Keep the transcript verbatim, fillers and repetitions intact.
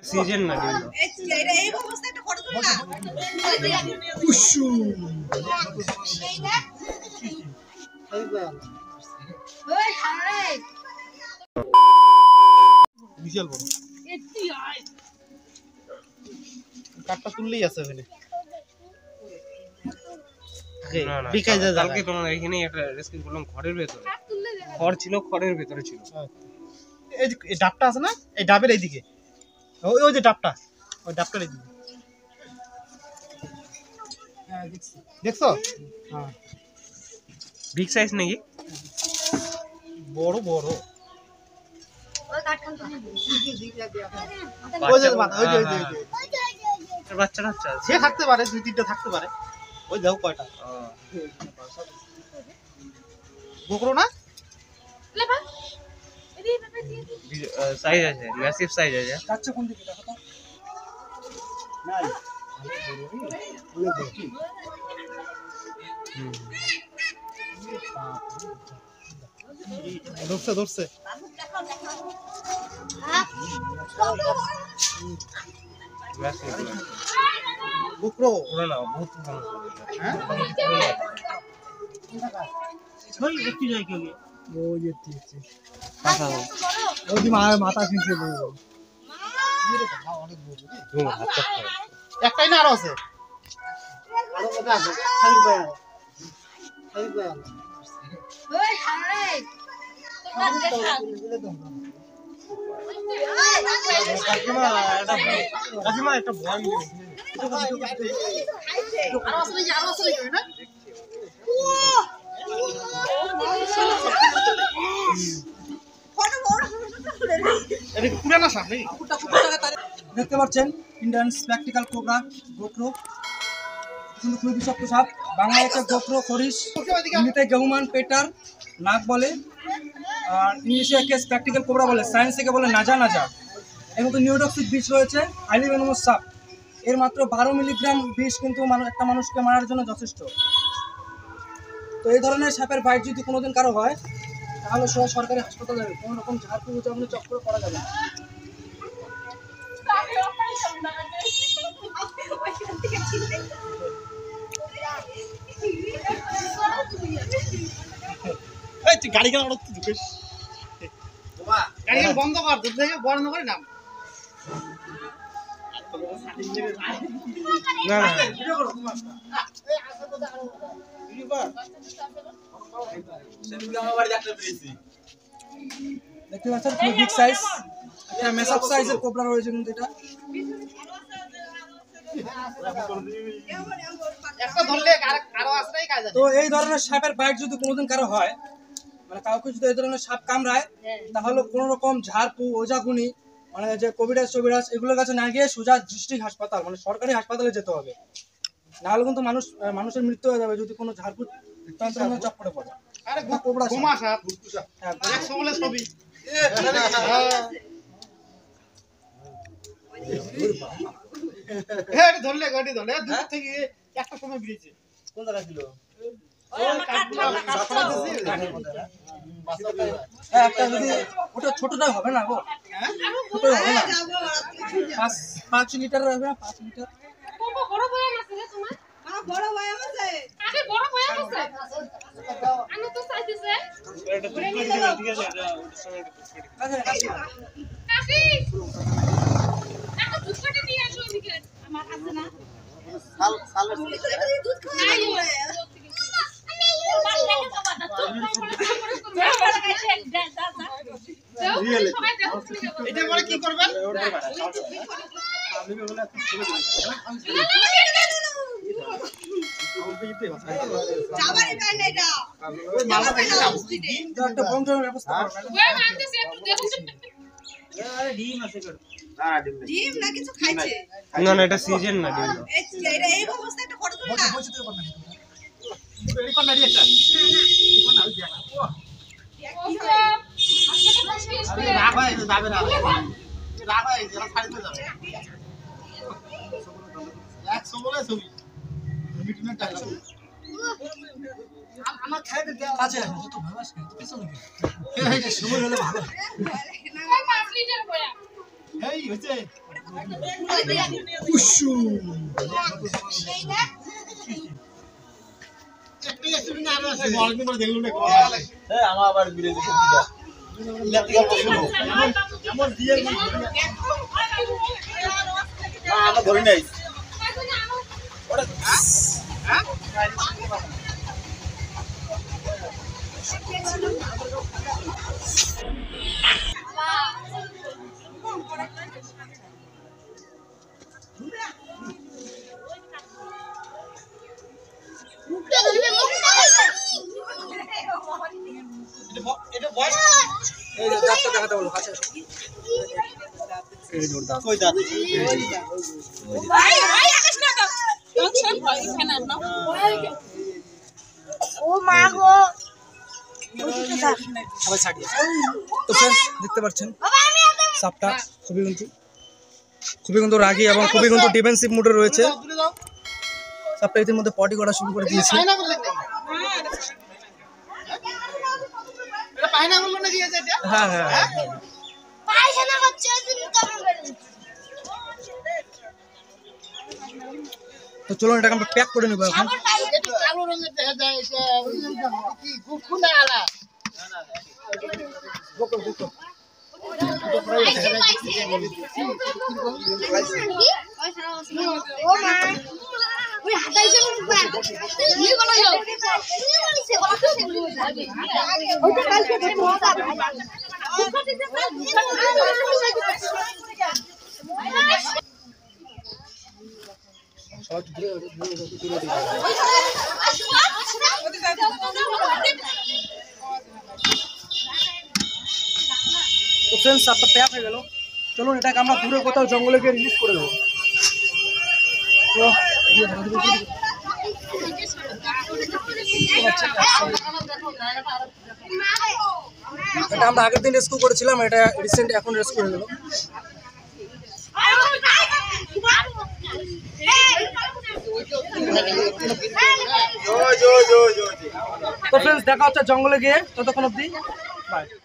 Season না ডিম এটা এই অবস্থায় একটা ফটো তুল না কুশু ওই সামনে বিশাল বড় এটি আয় কাটটা তুললেই আছে ওখানে না না বিকাই যায় কালকে তোমার এখানে একটা রেস্কিউ করলাম ঘরের ভিতরে খড় ছিল খড়ের ভিতরে ছিল এই যে এই ডাবটা আছে না এই ডাবের এইদিকে ওই ওই যে ডাবটা ওই ডাবটার এইদিকে হ্যাঁ দেখছি দেখছো হ্যাঁ বিগ সাইজ নাকি বড় বড় ওই কাটখান তো ওই যে ওই যে ওই যে বাচ্চা বাচ্চা আছে সে থাকতে পারে দুই তিনটা থাকতে পারে ওই দেখো কয়টা গোকরো না লে ভাই এদি বাবা দি সাইজ আছে ম্যাসিভ সাইজ আছে যাচ্ছে কোন দিকে দেখো তো নাই অনেক দেখি ধরছে ধরছে ম্যাসিভ গোকরো ওরা না বহুত ভালো হ্যাঁ ওই একটু যাই কি ওই যে তিনটে পাশা ওই যে মার মাথা ফিসে বড় তুমি হাত চাপ করো একটাই না আরো আছে আরো কত আছে খালি পায় খালি পায় ওই সামনে তোমরা দেখা কাকিমা এটা কাকিমা একটা ভয় মিলে আরো আছে নাকি আরো আছে নাকি না এটা পুরানা সাপ নাকি দেখতে পাচ্ছেন ইন্ডিয়ান স্প্যাকটিক্যাল কোবরা গোপ্রো কিন্তু খুবই বিষাক্ত সাপ বাংলাদেশে গোপ্রো খরিশ হিন্দিতে গহুমান পেটার নাক বলে আর ইংলিশে একে স্প্যাকটিক্যাল কোবরা বলে সায়েন্স থেকে বলে নাজা নাজা এর মধ্যে নিউরোটক্সিক বিষ রয়েছে হাইলি ভেনোমাস সাপ এর মাত্র বারো মিলিগ্রাম বিষ কিন্তু মানুষ একটা মানুষকে মারার জন্য যথেষ্ট তো এই ধরনের সাপের বাইট যদি কোনোদিন কারো হয় তাহলে সবাই সরকারি হাসপাতালে যাবে কোনো রকম ঝাড়ফুঁক উচ্চারণে চক্কর করা যাবে না এই তুই গাড়ি কেন উঠতে ঢুকিস বাবা গাড়ি বন্ধ কর দুধ থেকে বন্ধ করে নাম না না ভিডিও করো তোমার এই আসো তো দাঁড়াও ভিডিও কর সেদিন আমার বাড়ি দেখতে পেরেছি দেখতে পাচ্ছেন খুব বিগ সাইজ এটা মেসাপ সাইজের কোবরা রয়েছে কিন্তু এটা একটা ধরলে আরো আসলেই কাজ আছে তো এই ধরনের সাপের বাইট যদি কোনোদিন কারো হয় মানে কাউকে যদি এই ধরনের সাপ কামড়ায় তাহলে কোনো রকম ঝাড়ফুঁক ওঝাগুনি মানে যে কোভিডাস টোভিডাস এগুলোর কাছে না গিয়ে সোজা ডিস্ট্রিক্ট হাসপাতাল মানে সরকারি হাসপাতালে যেতে হবে নাহলে কিন্তু মানুষ মানুষের মৃত্যু হয়ে যাবে যদি কোনো ঝাড়ফুঁক তন্ত্রের চক্করে পড়ে আরে কোবরা ঘুমা সাপ হ্যাঁ একশো বলে ছবি হ্যাঁ ধরলে গাড়ি ধরলে দূর থেকে একটা সময় বেরিয়েছে কোন জায়গা ছিল হ্যাঁ, একটা যদি ওটা ছোটটা হবে না গো ছোট হবে না পাঁচ পাঁচ লিটার হবে না পাঁচ লিটার বড় বয়াম আছে রে তোমার আমার বড় বয়াম আছে আরে বড় বয়াম আছে আমি তো চাইতেছে এটা ঠিক আছে ঠিক আছে এটা ওটার সঙ্গে কাছে কাকি একটা দুধ কাটে নিয়ে আসো এদিকে আমার আছে না সাল সাল দুধ খাওয়া নাই এটা পরে কি করবেন একটা বন্ধের ব্যবস্থা ডিম না কিছু খাইছে না না এটা সিজন না ডিম এটা এই অবস্থায় একটা ফটো তুল না রেডি কর না রে একটা আরে রাগ হয় যাবে না রাগ হয় যারা ছাড়তে যাবে একশো বলে ছবি মিটমেন্ট আছে আমার খাইতে দেওয়া কাছে আসো তো ভালো আসে তো পিছনে এই সময় হলে ভালো পাঁচ লিটার বয়া এই হচ্ছে আমার আবার বিরোধী আমরা ধরে নেই এটা বয়স এই যে দাঁতটা দেখাতে বলো কাছে আসো। এই জোর দাঁত কই দাঁত ভাই ভাই আকাশ না তো টেনশন হয় এখানে না ও মা গো সবাই ছাড় দিয়ে তো फ्रेंड्स দেখতে পাচ্ছেন বাবা আমি সাপটা খুবই কিন্তু খুবই কিন্তু রাগী এবং খুবই কিন্তু ডিফেন্সিভ মুডে রয়েছে সাপটা ইতিমধ্যে পটি করা শুরু করে দিয়েছে হ্যাঁ হ্যাঁ হ্যাঁ পায়খানা করছে তুমি কবে বেরোবে তো চলুন এটাকে আমরা প্যাক করে নেব এখন আমার পায়খানা কালো রঙের দেখা যায় এটা কি গুকুনা আলা বকো বকো ও মা ওই হাতাইছে না কি বলো ইও কি বলিছে ওটা কালকে দেখো মজা তো फ्रेंड्स সাপটা প্যাক হয়ে গেল চলুন এটাকে আমরা দূরে কোথাও জঙ্গলে গিয়ে রিলিজ করে দেবো তো এটা আমরা আগের দিন রেস্কিউ করেছিলাম এটা রিসেন্ট এখন রেস্কিউ হয়ে গেল তো फ्रेंड्स দেখা হচ্ছে জঙ্গলে গিয়ে ততক্ষণ অবধি বাই